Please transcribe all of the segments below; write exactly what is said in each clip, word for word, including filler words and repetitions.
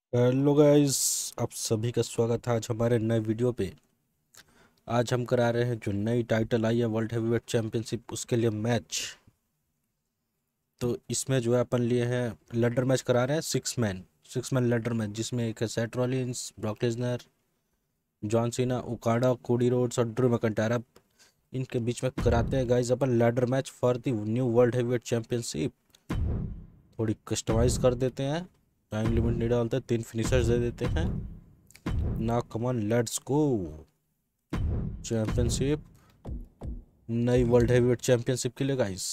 Hello guys, आप सभी का स्वागत है आज हमारे नए वीडियो पे। आज हम करा रहे हैं जो नई टाइटल आई है वर्ल्ड हेवीवेट चैंपियनशिप, उसके लिए मैच। तो इसमें जो है अपन लिए हैं लैडर मैच करा रहे हैं, six man six man ladder match, जिसमें एक है Seth Rollins, Brock Lesnar, John Cena, Okada, Cody Rhodes और ड्रू मैकिंटायर। अब इनके बीच में कराते हैं गाइस अपन ladder match for the new world heavyweight championship. थोड़ी कस्टमाइज कर देते हैं, टाइम लिमिट नहीं डालते, तीन फिनिशर्स दे देते हैं ना। Come on let's go. चैंपियनशिप, नई वर्ल्ड हेवीवेट चैंपियनशिप के लिए गाइस।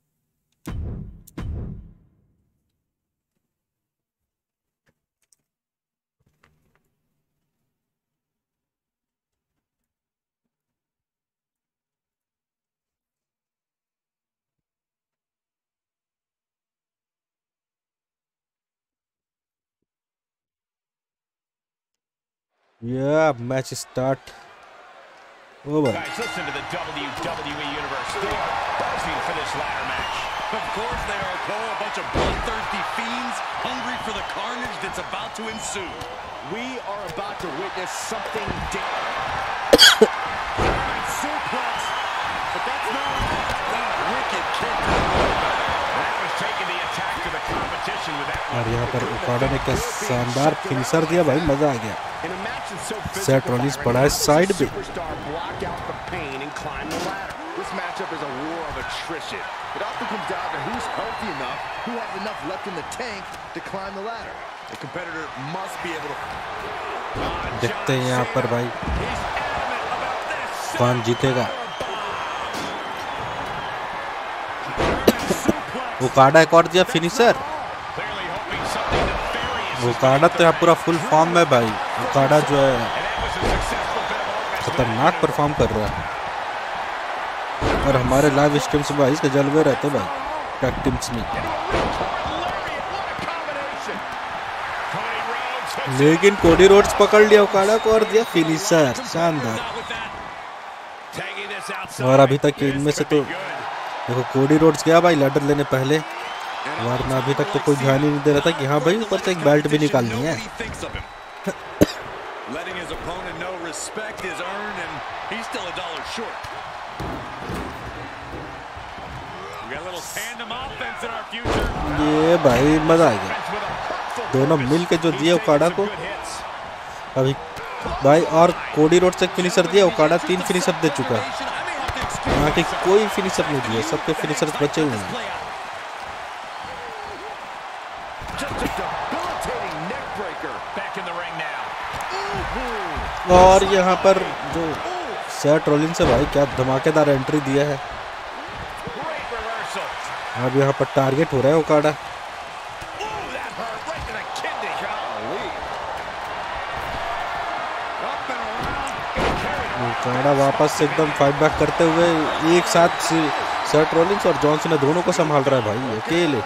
या मैच स्टार्ट। ओ भाई, Guys, listen to the W W E Universe. They are buzzing for this ladder match. Of course they are, Cole. A bunch of bloodthirsty fiends hungry for the carnage that's about to ensue. We are about to witness something dangerous. Suplex. But that's not a wicked kick to the lower. That was taking the attack to the competition with that. और यहाँ पर Okada ने क्या शानदार finisher दिया भाई, मजा आ गया। सेथ रॉलिंस पड़ा है साइड पे। This matchup is a war of attrition. It often comes down to who's healthy enough, who has enough left in the tank to climb the ladder. The competitor must be able to. देखते हैं यहाँ पर भाई कौन जीतेगा। Okada एक और दिया फिनिशर। ओकाडा तो यहाँ पूरा फुल फॉर्म में भाई। ओकाडा जो है खतरनाक परफॉर्म कर रहा है। और हमारे लाइव स्ट्रीम्स में भाई इसके जलवे रहते भाई टैग टीम्स में। लेकिन कोडी रोड्स पकड़ लिया ओकाडा को और दिया फिनिशर, शानदार। और अभी तक इनमें से तो देखो कोडी रोड्स गया भाई लैडर लेने पहले, वरना अभी तक तो कोई ध्यान ही नहीं दे रहा था कि हाँ भाई ऊपर से एक बेल्ट भी निकालनी है। ये भाई मजा आ गया, दोनों मिल के जो दिए ओकाडा को अभी भाई। और कोडी रोड्स एक फिनिशर दिया, ओकाडा तीन फिनिशर दे चुका है। यहाँ के कोई फिनिशर नहीं दिया, सबके फिनिशर बचे हुए हैं। और यहाँ पर जो सेथ रॉलिंस है भाई क्या धमाकेदार एंट्री दिया है। अब यहाँ पर टारगेट हो रहा है ओकाडा। ओकाडा वापस से एकदम फाइट बैक करते हुए एक साथ सेथ रॉलिंस और जॉन सीना दोनों को संभाल रहा है भाई अकेले।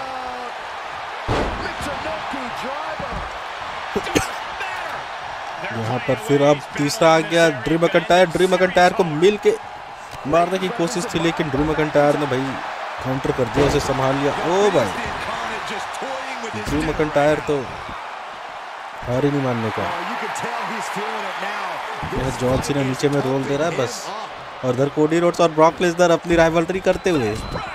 यहाँ पर फिर अब तीसरा आ गया ड्रू मैकिंटायर। ड्रू मैकिंटायर को मिल के मारने की कोशिश थी, लेकिन ड्रू मैकिंटायर ने भाई काउंटर कर दिया, उसे संभाल लिया। ओ भाई ड्रू मैकिंटायर तो हार ही नहीं मानने का। यह जॉन सीना नीचे में रोल दे रहा है बस, और इधर कोडी रोड्स और ब्रॉक लेसनर अपनी राइवलरी करते हुए।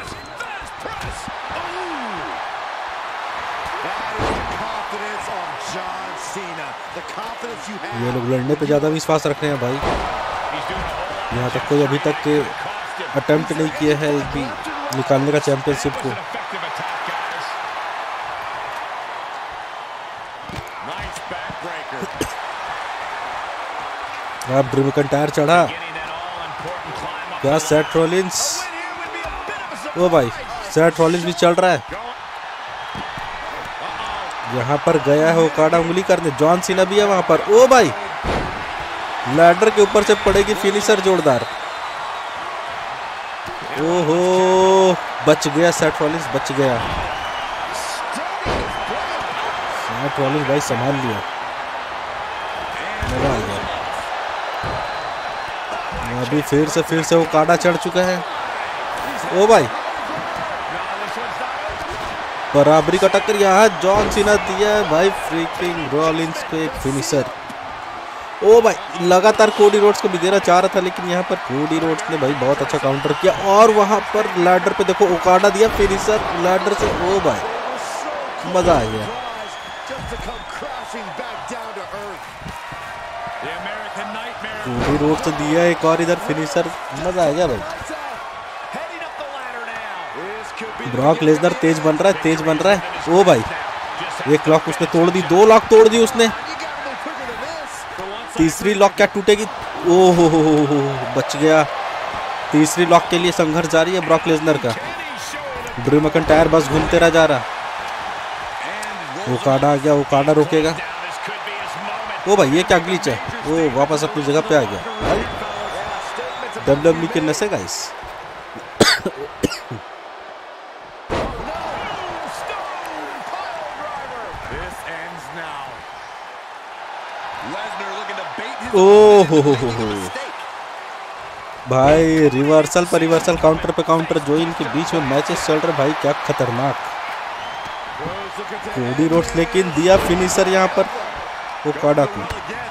ये लोग लड़ने पे ज्यादा विश्वास रख रहे हैं भाई। यहाँ तक कोई अभी तक के अटेम्प्ट नहीं किए है एक भी निकालने का चैंपियनशिप को। अब ड्रू मैकिंटायर चढ़ा क्या, सेथ रॉलिंस। ओ भाई सेथ रॉलिंस भी चल रहा है। यहाँ पर गया है ओकाडा उंगली करने, जॉन सीना भी है वहां पर। ओ भाई लैडर के ऊपर से पड़ेगी फिनिशर जोरदार। ओहो बच गया सेथ रॉलिंस, बच गया। सेथ रॉलिंस भाई संभाल लिया, मजा आ गया। अभी फिर से फिर से ओकाडा चढ़ चुका है। ओ भाई बराबरी का टक्कर यहाँ जॉन सीना दिया है भाई फ्रीकिंग रॉलिंस को एक फिनिशर। ओ भाई लगातार कोडी रोड्स को भी देना चाह रहा था लेकिन यहाँ पर कोडी रोड्स ने भाई बहुत अच्छा काउंटर किया और वहाँ पर लैडर पे देखो ओकाडा दिया फिनिशर लैडर से। ओ भाई मजा आ गया। कोडी रोड्स से दिया एक और इधर फिनिशर, मजा आ गया भाई। ब्रॉक लेसनर तेज बन रहा है तेज बन रहा है। ओ भाई एक लॉक उसने तोड़ दी, दो लॉक तोड़ दी उसने, तीसरी लॉक क्या टूटेगी? ओ हो हो हो बच गया। तीसरी लॉक के लिए संघर्ष जारी है ब्रॉक लेसनर का। ड्रू मैकिंटायर बस घूमते रह जा रहा। ओकाडा आ गया, ओकाडा रोकेगा। ओ भाई ये क्या ग्लिच है? ओ वापस अपनी जगह पे आ गया। डब्ल्यू डब्ल्यू के नशे गाइस। ओ हो हो हो हो भाई रिवर्सल पर रिवर्सल काउंटर पे काउंटर जो इनके बीच में मैचेस चल रहे भाई क्या खतरनाक। कोडी रोड्स लेकिन दिया फिनिशर यहाँ पर ओकाडा को।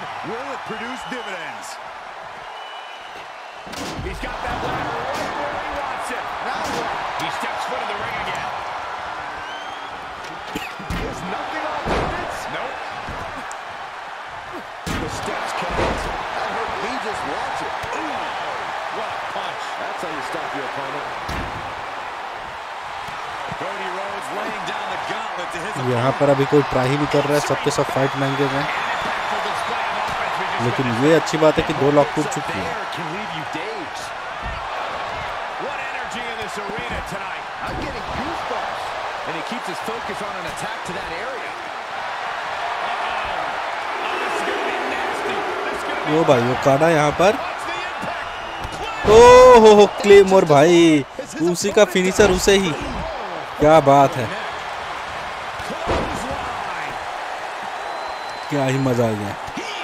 यहाँ पर अभी कोई ट्राई ही नहीं कर रहा है, सबके सब फाइट महंगे में। लेकिन ये अच्छी बात है कि दो लॉक टूट चुकी है। वो भाई ओकाडा यहाँ पर ओ हो हो क्लेमोर भाई उसी का फिनिशर उसे ही, क्या बात है, क्या ही मजा आ गया।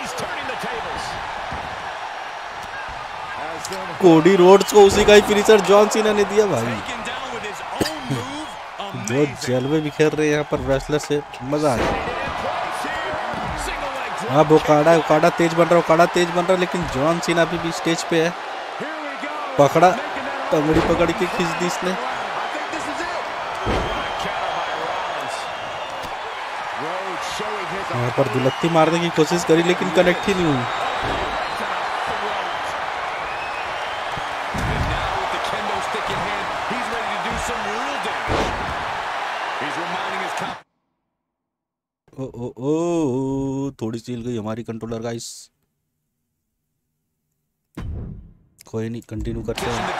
कोडी रोड्स को उसी का ही फिनिशर जॉन सीना ने दिया भाई। जो जलवे बिखेर रहे हैं यहाँ पर रेसलर से, मजा आ गया। अब ओकाडा ओकाडा तेज बन रहा है, ओकाडा तेज बन रहा है लेकिन जॉन सीना भी, भी स्टेज पे है। पकड़ा टंगड़ी पकड़ के खींच दी इसने। यहाँ पर दुलत्ती मारने की कोशिश करी लेकिन कनेक्ट ही नहीं हुई। ओ ओ ओ थोड़ी सी हिल गई हमारी कंट्रोलर गाइस। कोई नहीं, कंटिन्यू करते हैं।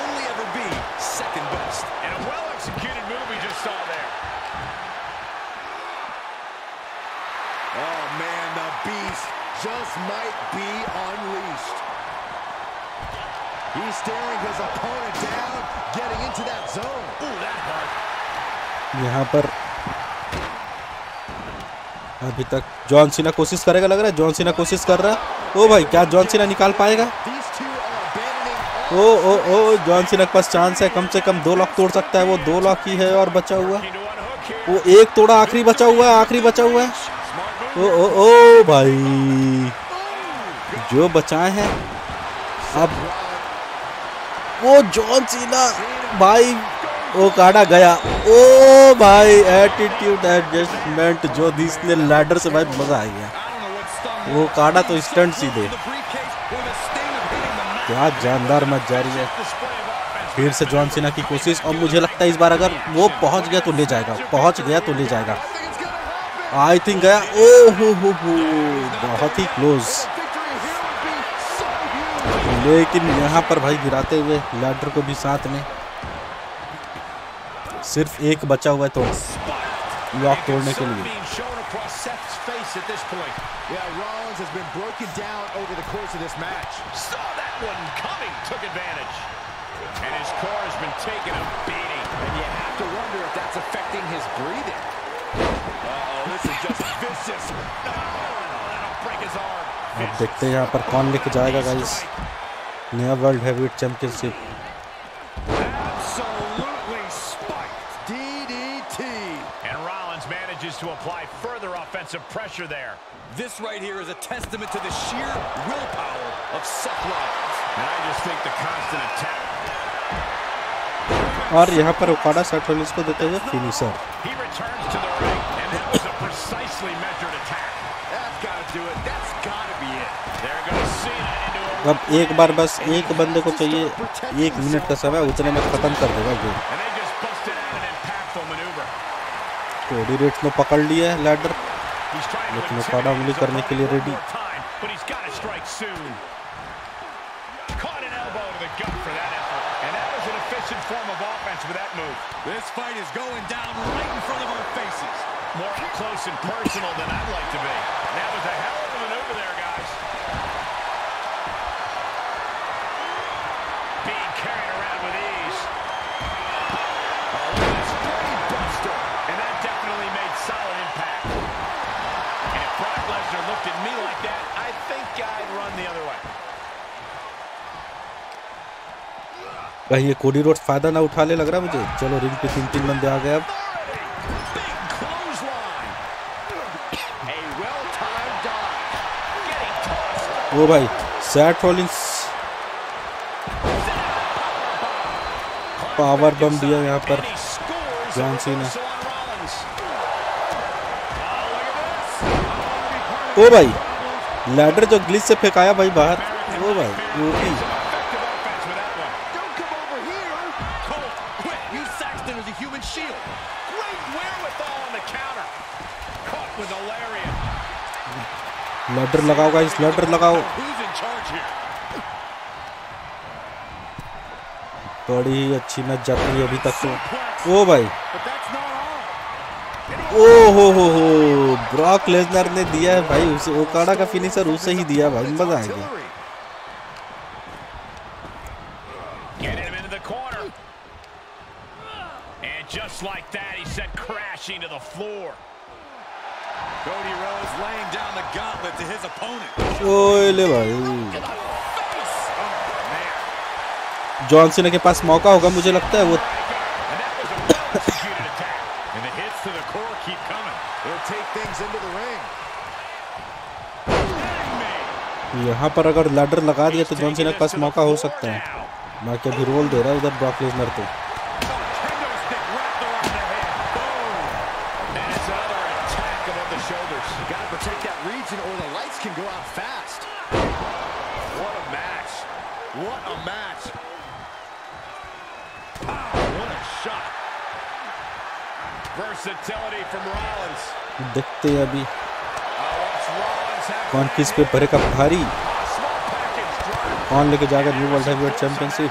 Just might be unleashed. He's staring his opponent down, getting into that zone. Ooh, that hurt. यहाँ पर अभी तक जॉन सीना कोशिश करेगा, लग रहा है जॉन सीना कोशिश कर रहा है। ओ भाई क्या जॉन सीना निकाल पाएगा? ओ ओ ओ जॉन सीना के पास चांस है, कम से कम दो लॉक तोड़ सकता है वो, दो लॉक ही है और बचा हुआ। वो एक तोड़ा, आखिरी बचा हुआ है, आखिरी बचा हुआ है। ओ ओ ओ भाई जो बचाए हैं अब। वो जॉन सीना भाई ओकाडा गया। ओ भाई एटीट्यूड एडजस्टमेंट जो दी इसने लैडर से भाई, मजा आ गया। ओकाडा तो स्टंट सीधे, क्या जानदार मैच जारी है। फिर से जॉन सीना की कोशिश और मुझे लगता है इस बार अगर वो पहुंच गया तो ले जाएगा, पहुंच गया तो ले जाएगा। आई थिंक गया। ओ हो हो हो बहुत ही क्लोज, लेकिन यहाँ पर भाई गिराते हुए लैडर को भी साथ में। सिर्फ एक बचा हुआ है तो लॉक तोड़ने के लिए। अब देखते हैं यहाँ पर कौन लेके जाएगा गाइस नया world heavyweight championship. apply further offensive pressure there. This right here is a testament to the sheer willpower of Seth Rollins. And I just think the constant attack. और यहाँ पर ओकाडा सेथ रॉलिंस को देते हुए finisher. He returns to the ring, and that was a precisely measured attack. That's got to do it. That's got to be it. There goes Cena into a. अब एक बार बस एक बंदे को चाहिए एक मिनट का समय, उतने में खत्म कर देगा game. And they just busted out an impactful maneuver. Cody Rhodes ने पकड़ लिया है लैडर, He's trying to लेकिन ओकाडा उंगली करने के लिए ready. but he's got to strike soon. Caught an elbow to the gut for that effort, and that was an efficient form of offense with that move. This fight is going down right in front of our faces. More up close and personal than I'd like to be. That was a hell of a maneuver there, guys. Being carried around with ease. Oh, look at this brain buster, and that definitely made solid impact. And if Brock Lesnar looked at me like that, I think I'd run the other way. भाई ये Cody Rhodes फायदा ना उठा ले लग रहा है मुझे। चलो रिंग पे तीन तीन बंदे आ गए अब। ओ भाई सेथ रॉलिंस पावर बम दिया यहाँ पर जॉन सीना। ओ भाई लैडर जो ग्लिच से फेंकाया भाई बाहर। ओ भाई ओपी। लैडर लगाओ गाइस, लैडर लगाओ। बड़ी अच्छी मैच जाती है अभी तक तो। ओ भाई ओ हो हो हो ब्रॉक लेसनर ने दिया है भाई उसे, ओकाडा का फिनिशर उसे ही दिया भाई, मजा आ गया। Just like that, he sent crashing to the floor. Cody Rhodes laying down the gauntlet to his opponent. ओए ले भाई, जॉन सीना के पास मौका होगा मुझे लगता है वो। यहाँ पर अगर लैडर लगा दिया तो जॉन सीना के पास मौका हो सकता है। बाकी अभी रोल दे रहा है उधर ब्रॉक लेसनर को। देखते हैं अभी कौन किस पे भरेगा भारी, कौन लेके जाएगा न्यू वर्ल्ड हेवीवेट चैंपियनशिप।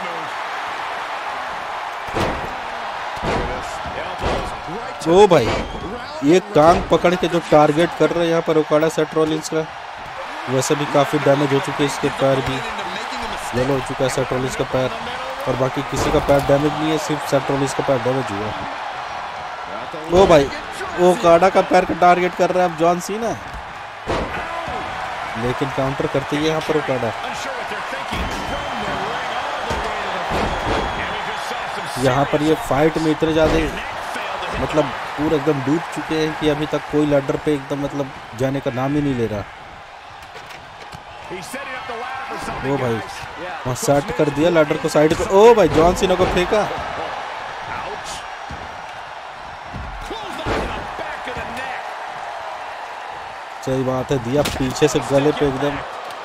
ओ भाई ये टांग पकड़ के जो टारगेट कर रहे हैं यहाँ पर ओकाडा सेथ रॉलिंस का, वैसे भी काफी डैमेज हो चुके हैं इसके पैर भी, येलो हो चुका है सेथ रॉलिंस का पैर, और बाकी किसी का पैर डैमेज नहीं है, सिर्फ सेथ रॉलिंस का पैर डैमेज हुआ। ओ भाई ओकाडा का पैर का टारगेट कर रहा है अब जॉन सीना, लेकिन काउंटर करते ही यहाँ पर ओकाडा। यहाँ पर ये फाइट में इतने ज्यादा मतलब पूरा एकदम डूब चुके हैं कि अभी तक कोई लैडर पे एकदम मतलब जाने का नाम ही नहीं ले रहा। ओ भाई वहाँ सेट कर दिया लैडर को साइड पे। ओ भाई जॉन सीना को फेंका। सही बात है, दिया पीछे से गले पे एकदम।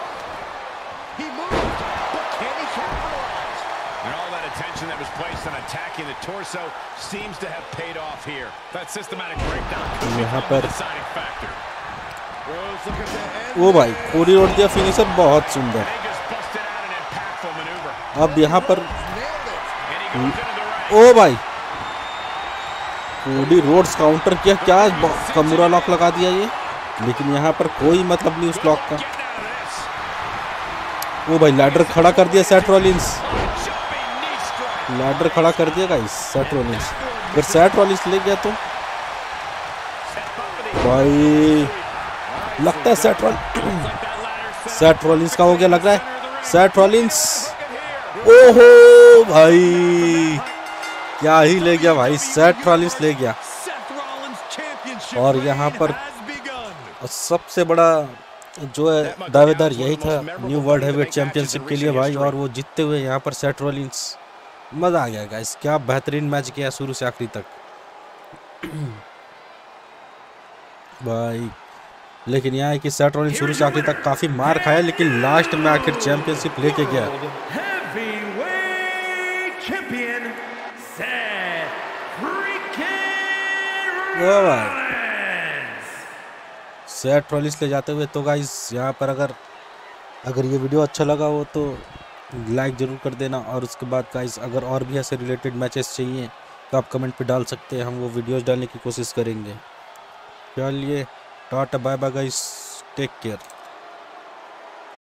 यहाँ पर ओ भाई कोडी रोड दिया फिनिशर, बहुत सुंदर। अब यहाँ पर ओ भाई कोडी रोड्स काउंटर किया, क्या कमूरा लॉक लगा दिया ये, लेकिन यहाँ पर कोई मतलब नहीं उस लॉक का। ओ भाई लैडर खड़ा कर दिया सेथ रॉलिंस, लैडर खड़ा कर दिया गाइस सेथ रॉलिंस। अगर सेथ रॉलिंस ले गया तो भाई लगता है सेथ रॉलिंस सेथ रॉलिंस का हो गया लग रहा है। सेथ रॉलिंस ओहो भाई क्या ही ले गया भाई, सेथ रॉलिंस ले गया। और यहाँ पर सबसे बड़ा जो है दावेदार यही था न्यू वर्ल्ड हेवीवेट चैंपियनशिप के लिए भाई, और वो जीतते हुए यहाँ पर सेथ रॉलिंस। मज़ा आ गया गाइस, क्या बेहतरीन मैच किया शुरू से आखिरी तक भाई। लेकिन यहाँ है कि सेथ रॉलिंस शुरू से आखिरी तक काफ़ी मार खाया, लेकिन लास्ट में आखिर चैंपियनशिप लेके गया। सेथ रॉलिंस ले जाते हुए। तो गाइस यहाँ पर अगर अगर ये वीडियो अच्छा लगा हो तो लाइक ज़रूर कर देना, और उसके बाद गाइस अगर और भी ऐसे रिलेटेड मैचेस चाहिए तो आप कमेंट पे डाल सकते हैं, हम वो वीडियोस डालने की कोशिश करेंगे। चलिए टाटा bye bye guys, take care.